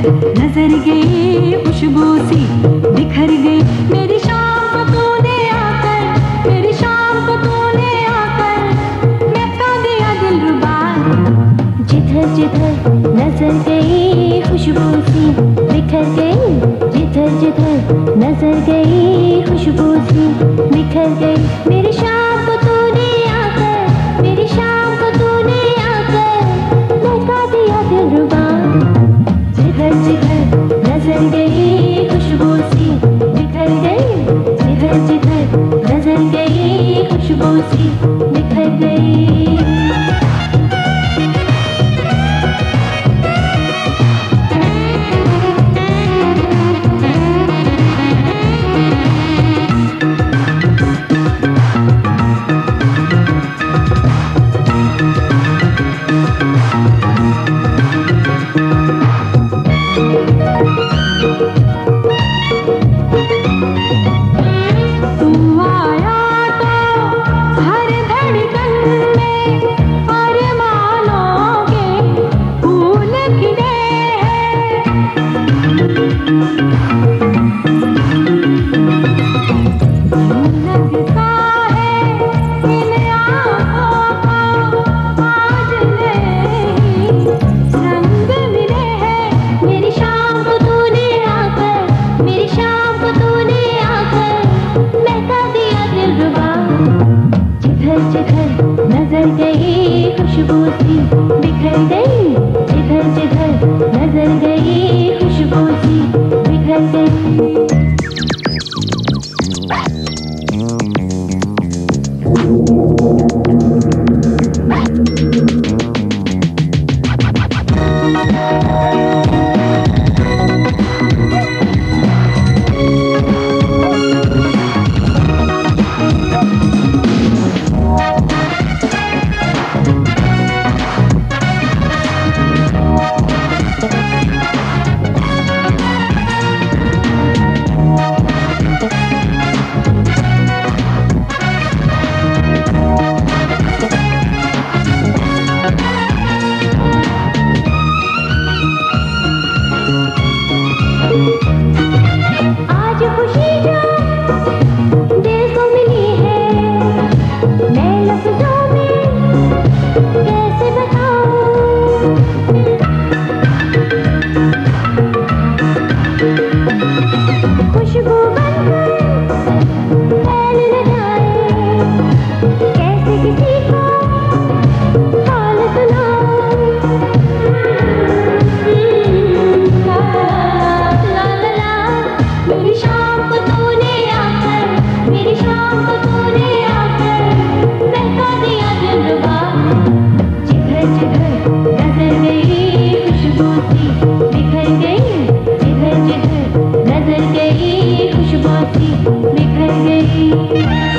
नजर गई खुशबू सी बिखर गई मेरी शाम को तूने आकर, मेरी शाम को तूने आकर महका दिया दिलरुबा। जिधर जिधर नजर गई खुशबू सी बिखर गई, जिधर जिधर नजर गई खुशबू सी बिखर गई मेरी शाम को तूने आकर, मेरी शाम को तूने आकर महका दिया दिलरुबा। जिधर जिधर नजर गई खुशबू सी बिखर गई, जिधर जिधर नजर गई खुशबू सी बिखर गई। नजर गई खुशबू सी बिखर गई, जिधर जिधर नजर गई खुशबू सी बिखर गई। बिखर गई।